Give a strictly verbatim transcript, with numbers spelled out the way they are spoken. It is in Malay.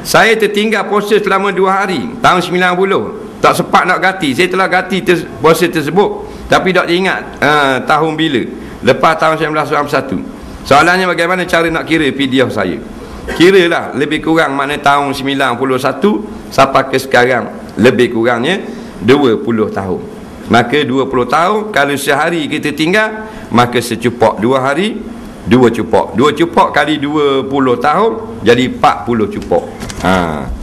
Saya tertinggal puasa selama dua hari tahun sembilan puluh. Tak sempat nak ganti. Saya telah ganti ter puasa tersebut, tapi tak diingat uh, tahun bila. Lepas tahun seribu sembilan ratus sembilan puluh satu. Soalannya, bagaimana cara nak kira fidyah saya? Kiralah lebih kurang mana tahun sembilan puluh satu sampai ke sekarang, lebih kurangnya dua puluh tahun. Maka dua puluh tahun, kalau sehari kita tinggal, maka secupak dua hari, dua cupak. Dua cupak kali dua puluh tahun, jadi empat puluh cupak. Ha.